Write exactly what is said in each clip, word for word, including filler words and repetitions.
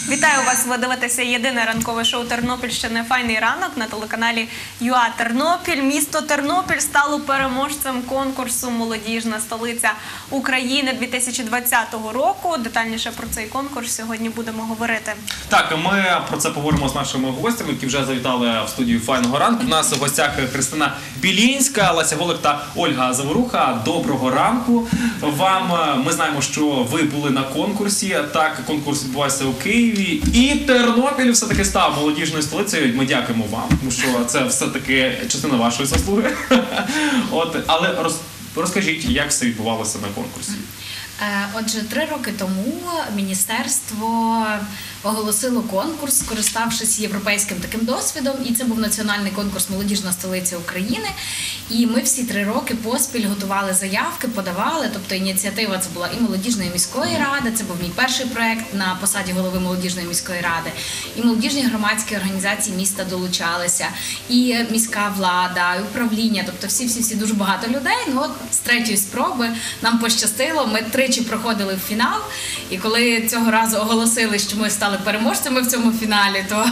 Вітаю вас, ви дивитеся єдине ранкове шоу Тернопільщини «Файний ранок» на телеканалі ЮА Тернопіль. Місто Тернопіль стало переможцем конкурсу «Молодіжна столиця України» дві тисячі двадцятого року. Детальніше про цей конкурс сьогодні будемо говорити. Так, ми про це поговоримо з нашими гостями, які вже завітали в студію «Файного ранку». У нас у гостях Христина Білінська, Леся Голик та Ольга Заворуха. Доброго ранку вам. Ми знаємо, що ви були на конкурсі. Так, конкурс відбувався у Києві. І Тернопіль все-таки став молодіжною столицею. Ми дякуємо вам, тому що це все-таки частина вашої заслуги. От, але роз, розкажіть, як все відбувалося на конкурсі? Отже, три роки тому міністерство оголосило конкурс, скориставшись європейським таким досвідом, і це був національний конкурс «Молодіжна столиця України». І ми всі три роки поспіль готували заявки, подавали, тобто ініціатива це була і Молодіжної міської ради, це був мій перший проєкт на посаді голови Молодіжної міської ради, і молодіжні громадські організації міста долучалися, і міська влада, і управління, тобто всі-всі-всі дуже багато людей. Ну от з третьої спроби нам пощастило, ми тричі проходили в фінал, і коли цього разу оголосили, що ми стали переможцями в цьому фіналі, то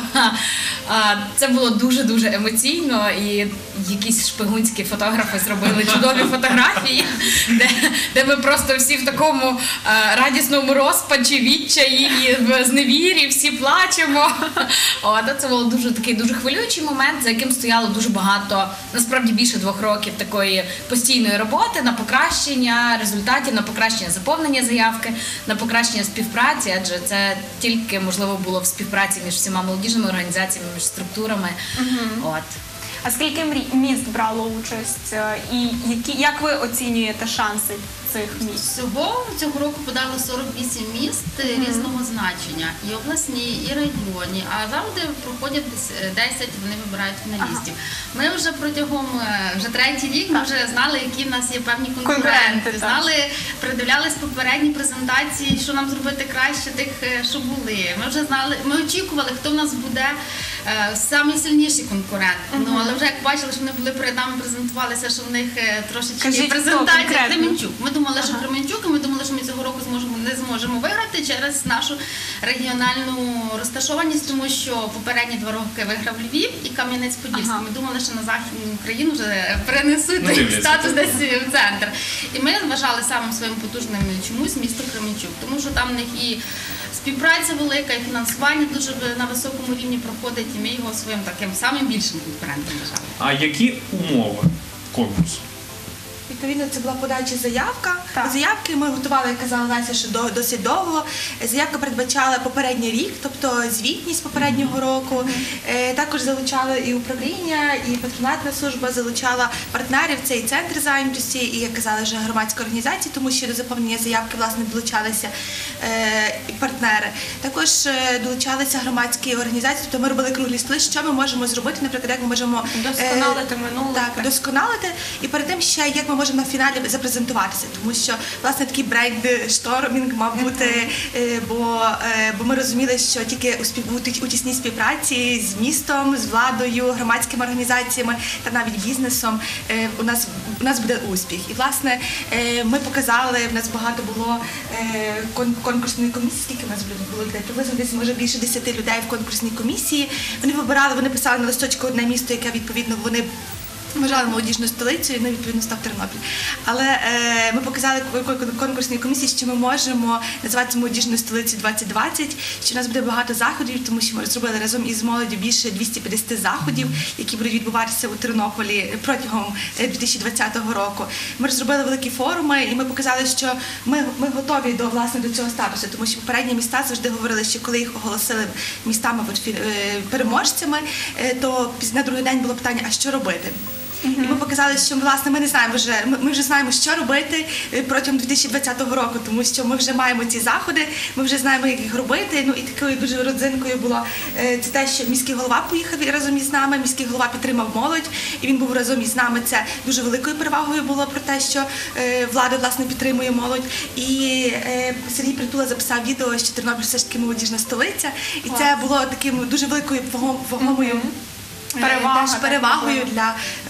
а, це було дуже-дуже емоційно, і якісь шпигунські фотографи зробили чудові фотографії, де, де ми просто всі в такому а, радісному розпачі, відчаї і в зневірі, всі плачемо. От, це був дуже такий дуже хвилюючий момент, за яким стояло дуже багато, насправді більше двох років такої постійної роботи на покращення результатів, на покращення заповнення заявки, на покращення співпраці, адже це тільки можливо було в співпраці між всіма молодіжними організаціями, між структурами. Угу. От. А скільки міст брало участь і які, як ви оцінюєте шанси цих міст? Всього цього року подали сорок вісім міст mm-hmm. різного значення, і обласні, і районні, а завжди проходять десять, вони вибирають фіналістів. Ага. Ми вже протягом, вже третій рік, ми вже знали, які в нас є певні конкуренти, конкуренти, знали, придивлялись попередні презентації, що нам зробити краще тих, що були. Ми вже знали, ми очікували, хто в нас буде самі сильніші конкуренти. Mm-hmm. Ну, але вже як бачили, що вони були перед нами, презентувалися, що в них трошечки презентація Кременчук. Ми думали, що Кременчук, і ми думали, що ми цього року зможемо, не зможемо виграти через нашу регіональну розташованість, тому що попередні два роки виграв Львів і Кам'янець-Подільський. Ага. Ми думали, що на Західну Україну вже перенесуть ну, статус десь в центр. І ми вважали самим своїм потужним чомусь місто Кременчук, тому що там в них і співпраця велика, і фінансування дуже на високому рівні проходить, і ми його своїм таким самим більшим конкурентом вважали. А які умови конкурсу? Відповідно, це була подача заявка. Так. Заявки ми готували, як казала Леся, що досить довго. Заявка передбачала попередній рік, тобто звітність попереднього року. Mm-hmm. Також залучали і управління, і патронатна служба, залучала партнерів, це і центр зайнятості, і, як казали, вже громадські організації, тому що до заповнення заявки, власне, долучалися і партнери. Також долучалися громадські організації, тобто ми робили круглі столи, що ми можемо зробити, наприклад, як ми можемо досконалити минуле. Так, досконалити, і перед тим ще, як ми можемо на фіналі запрезентуватися, тому що, власне, такий брейнштормінг мав бути, бо, бо ми розуміли, що тільки у, спів, у тісній співпраці з містом, з владою, громадськими організаціями та навіть бізнесом у нас, у нас буде успіх. І, власне, ми показали, в нас багато було конкурсної комісії, скільки в нас було людей? Приблизно десь, може, більше десяти людей в конкурсній комісії. Вони вибирали, вони писали на листочку одне місто, яке, відповідно, вони вважали молодіжною столицею, і, ну, відповідно, став Тернопіль. Але е, ми показали конкурсній комісії, що ми можемо називатися молодіжною столицею двадцять двадцять, що в нас буде багато заходів, тому що ми зробили разом із молоддю більше двісті п'ятдесят заходів, які будуть відбуватися у Тернополі протягом дві тисячі двадцятого року. Ми розробили великі форуми, і ми показали, що ми, ми готові до, власне, до цього статусу, тому що попередні міста завжди говорили, що коли їх оголосили містами переможцями, то на другий день було питання, а що робити? Mm-hmm. І ми показали, що, власне, ми не знаємо вже, ми, ми вже знаємо, що робити протягом дві тисячі двадцятого року, тому що ми вже маємо ці заходи, ми вже знаємо, як їх робити. Ну, і такою дуже родзинкою було це те, що міський голова поїхав разом із нами, міський голова підтримав молодь, і він був разом із нами. Це дуже великою перевагою було про те, що влада, власне, підтримує молодь. І Сергій Притула записав відео, що Тернопіль все ж таки молодіжна столиця, і це було таким дуже великою вагомою Перевага, теж перевагою для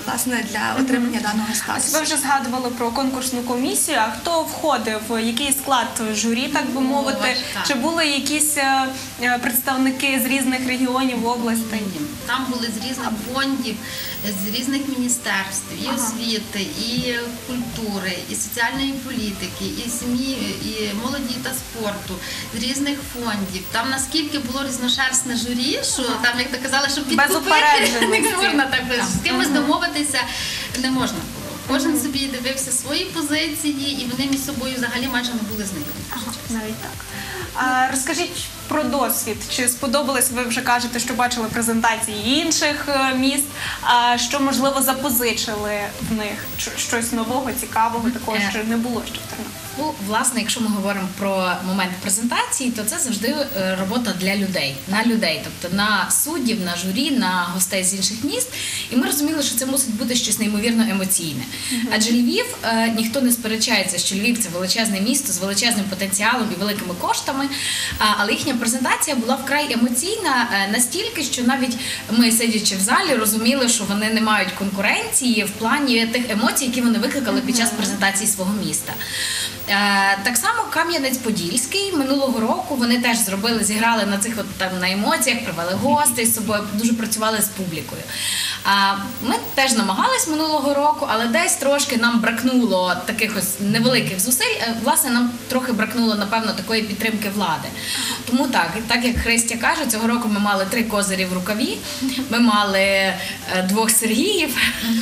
власне, для отримання даного статусу. Ви вже згадували про конкурсну комісію. А хто входив? Який склад журі, так би мовити? так. Чи були якісь е, е, представники з різних регіонів областей? Там були з різних фондів, з різних міністерств, і освіти, і культури, і соціальної політики, і сім'ї, і молоді та спорту, з різних фондів. Там наскільки було різношерстне журі, що там, як то казали, щоб підкупити, упередженості. не можна так, з кимось домовитися не можна було. Кожен собі дивився свої позиції, і вони між собою взагалі майже не були знайомі. Навіть так. А, розкажіть про досвід. Чи сподобалось, ви вже кажете, що бачили презентації інших е, міст, а що, можливо, запозичили в них? Ч- Щось нового, цікавого, такого, Е. що не було ще в Тернополі? Ну, власне, якщо ми говоримо про момент презентації, то це завжди е, робота для людей, на людей, тобто на суддів, на журі, на гостей з інших міст. І ми розуміли, що це мусить бути щось неймовірно емоційне. Адже Львів, е, ніхто не сперечається, що Львів – це величезне місто з величезним потенціалом і великими коштами, а, але їхня презентація була вкрай емоційна е, настільки, що навіть ми, сидячи в залі, розуміли, що вони не мають конкуренції в плані тих емоцій, які вони викликали під час презентації свого міста. Е, Так само Кам'янець-Подільський минулого року вони теж зробили, зіграли на цих от там на емоціях, привели гостей з собою, дуже працювали з публікою. А ми теж намагались минулого року, але десь трошки нам бракнуло таких ось невеликих зусиль. Е, Власне, нам трохи бракнуло, напевно, такої підтримки влади. Тому так, так як Христя каже, цього року ми мали три козирі в рукаві, ми мали е, двох Сергіїв,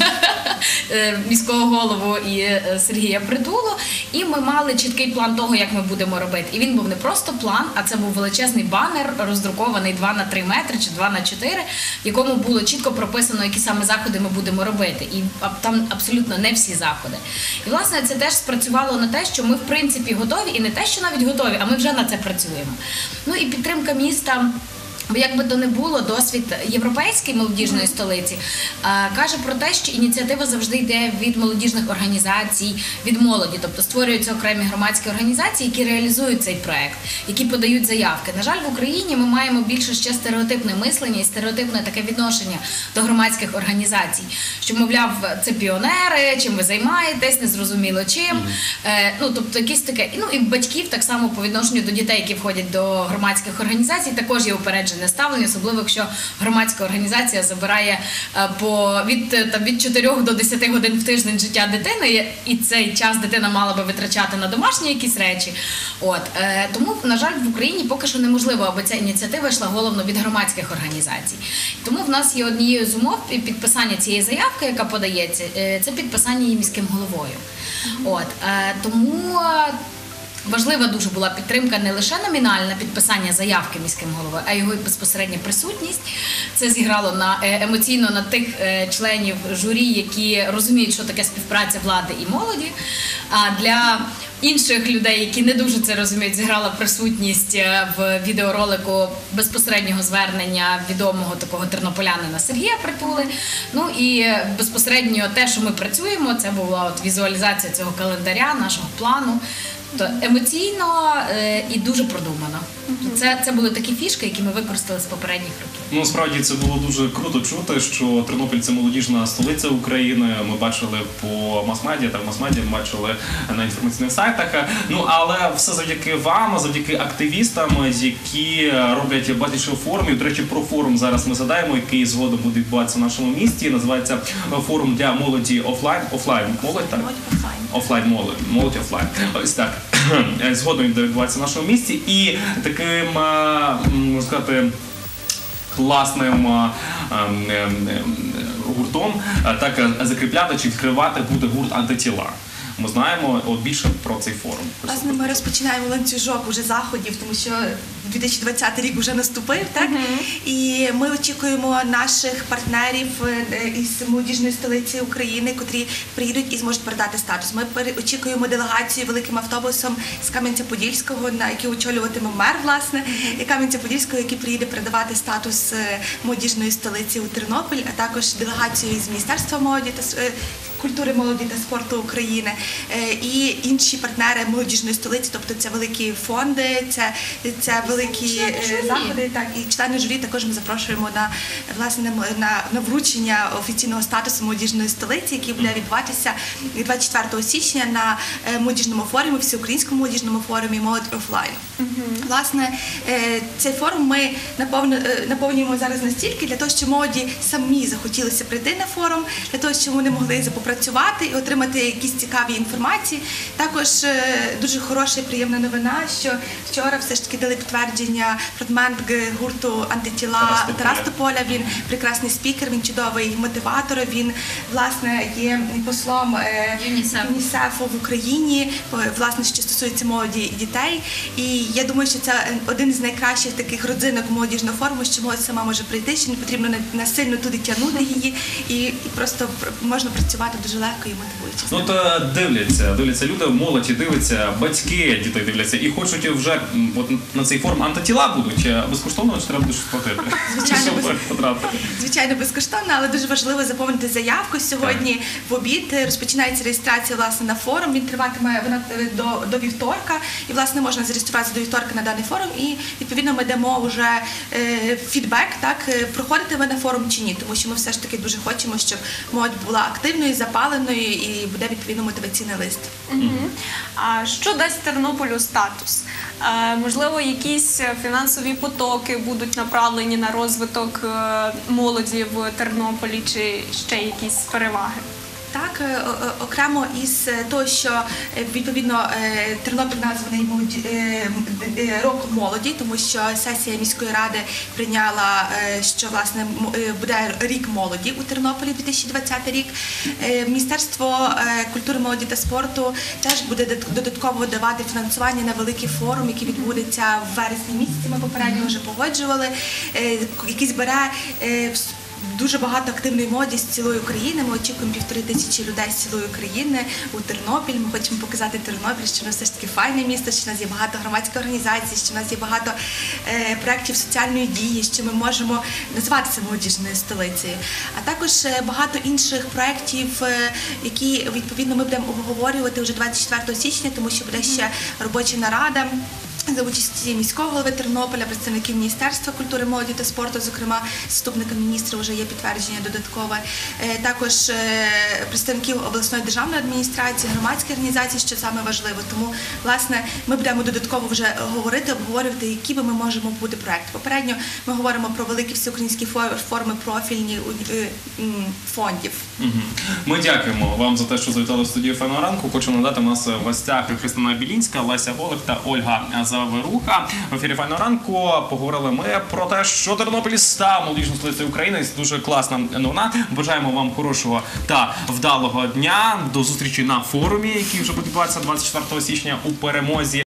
е, міського голову і е, Сергія Притулу, і ми мали чіткий план того, як ми будемо робити. І він був не просто план, а це був величезний банер, роздрукований два на три метри чи два на чотири, в якому було чітко прописано, які саме заходи ми будемо робити. І а, там абсолютно не всі заходи. І, власне, це теж спрацювало на те, що ми, в принципі, готові, і не те, що навіть готові, а ми вже на це працюємо. Ну і підтримка міста. Бо як би то не було, досвід європейської молодіжної столиці а, каже про те, що ініціатива завжди йде від молодіжних організацій, від молоді. Тобто створюються окремі громадські організації, які реалізують цей проект, які подають заявки. На жаль, в Україні ми маємо більше ще стереотипне мислення і стереотипне таке відношення до громадських організацій. Що, мовляв, це піонери, чим ви займаєтесь, незрозуміло чим. Е, ну, тобто якісь таке. Ну і батьків так само по відношенню до дітей, які входять до громадських організацій, також є упередження ставлення, особливо якщо громадська організація забирає е, по від е, там від чотирьох до десяти годин в тиждень життя дитини, і цей час дитина мала би витрачати на домашні якісь речі. От е, тому, на жаль, в Україні поки що неможливо, аби ця ініціатива йшла головно від громадських організацій. Тому в нас є однією з умов підписання цієї заявки, яка подається, е, це підписання її міським головою. От е, тому. Важлива дуже була підтримка не лише номінальне підписання заявки міським головою, а його безпосередня присутність. Це зіграло на емоційно на тих членів журі, які розуміють, що таке співпраця влади і молоді. А для інших людей, які не дуже це розуміють, зіграла присутність в відеоролику безпосереднього звернення відомого такого тернополянина Сергія Притули. Ну і безпосередньо те, що ми працюємо, це була от візуалізація цього календаря, нашого плану. То емоційно е, і дуже продумано. Це, це були такі фішки, які ми використали з попередніх років. Ну, справді, це було дуже круто чути, що Тернопіль – це молодіжна столиця України. Ми бачили по мас-медіа, так мас-медіа, ми бачили на інформаційних сайтах. Ну, але все завдяки вам, завдяки активістам, які роблять багато форумів. До речі, про форум зараз ми згадаємо, який згодом буде відбуватися в нашому місті. Називається форум для молоді офлайн. Офлайн молодь, так? Офлайн молодь. Молодь офлайн. Ось так. Згодом буде відбуватися в нашому місті. І таким, можна сказати, класним гуртом так закріпляти чи відкривати буде гурт «Антитіла». Ми знаємо от більше про цей форум. Власне, ми розпочинаємо ланцюжок уже заходів, тому що дві тисячі двадцятий рік вже наступив, так? Uh-huh. І ми очікуємо наших партнерів із молодіжної столиці України, котрі приїдуть і зможуть передати статус. Ми очікуємо делегацію великим автобусом з Кам'янця-Подільського, на який очолюватиме мер, власне, uh-huh. і Кам'янця-Подільського, який приїде передавати статус молодіжної столиці у Тернопіль, а також делегацію з Міністерства молоді та культури, молоді та спорту України е, і інші партнери молодіжної столиці, тобто це великі фонди, це, це великі е, заходи. Так, і члени журі також ми запрошуємо на власне на, на вручення офіційного статусу молодіжної столиці, який буде відбуватися двадцять четвертого січня на е, молодіжному форумі, всеукраїнському молодіжному форумі «Молодь офлайн». Власне, е, цей форум ми наповню, е, наповнюємо зараз настільки для того, щоб молоді самі захотілося прийти на форум, для того, щоб вони могли попрацювати і отримати якісь цікаві інформації. Також е, дуже хороша і приємна новина, що вчора все ж таки дали підтвердження фронтмен гурту «Антитіла» Тарас Тополя. Тарас Тополя. Він прекрасний спікер, він чудовий мотиватор, він, власне, є послом е, ЮНІСЕФ. ЮНІСЕФу в Україні, власне, що стосується молоді і дітей. І я думаю, що це один з найкращих таких родзинок молодіжного форуму, що молодь сама може прийти, що не потрібно насильно туди тягнути її, і, і просто пр- можна працювати дуже легко і мотивуюче. Ну то дивляться, дивляться люди, молодь дивиться, батьки дітей дивляться і хочуть вже м, от на цей форум антитіла будуть чи безкоштовно, чи треба буде щось платити? Звичайно, Щоб без- потрапити. Звичайно, безкоштовно, але дуже важливо заповнити заявку. Сьогодні в обід розпочинається реєстрація власне на форум. Він триватиме вона е, до, до вівторка, і власне можна зареєструватися до вівторка на даний форум. І відповідно ми дамо вже е, фідбек, так е, проходите ви на форум чи ні, тому що ми все ж таки дуже хочемо, щоб молодь була активною, запаленою і буде відповідно мотиваційний лист. Мгм. А що дасть Тернополю статус? Е, Можливо, якісь фінансові потоки будуть направлені на розвиток е, молоді в Тернополі, чи ще якісь переваги? Так, е, о- о- окремо із е, того, що е, відповідно е, Тернопіль названий молоді- е, м, е, роком молоді, тому що сесія міської ради прийняла, е, що власне м- е, буде рік молоді у Тернополі, дві тисячі двадцятий рік. Е, Міністерство е, культури, молоді та спорту теж буде дод- додатково давати фінансування на великий форум, який відбудеться в вересні місяці. Ми попередньо вже погоджували, е, який збере е, вс- дуже багато активної молоді з цілої України. Ми очікуємо півтори тисячі людей з цілої України у Тернопіль. Ми хочемо показати Тернопіль, що в нас все ж таки файне місто, що в нас є багато громадських організацій, що в нас є багато е, проєктів соціальної дії, що ми можемо називатися молодіжною столицею. А також е, багато інших проєктів, е, які відповідно ми будемо обговорювати вже двадцять четвертого січня, тому що буде ще робоча нарада за участі міського голови Тернополя, представників Міністерства культури, молоді та спорту, зокрема заступника міністра вже є підтвердження додаткове. Е, Також е, представників обласної державної адміністрації, громадських організацій, що саме важливо. Тому, власне, ми будемо додатково вже говорити, обговорювати, які би ми можемо бути проекти. Попередньо ми говоримо про великі всеукраїнські фо- форми профільні у- е, м, фондів. Мгм. Ми дякуємо вам за те, що завітали в студію «Файного ранку». Хочу надати у нас в гостях Христина Білінська, Леся Голик та Ольга Заверуха. В ефірі «Файного ранку» поговорили ми про те, що Тернопіль став молодіжною столицею України. Це дуже класна новина. Бажаємо вам хорошого та вдалого дня. До зустрічі на форумі, який вже буде відбуватися двадцять четвертого січня у Перемозі.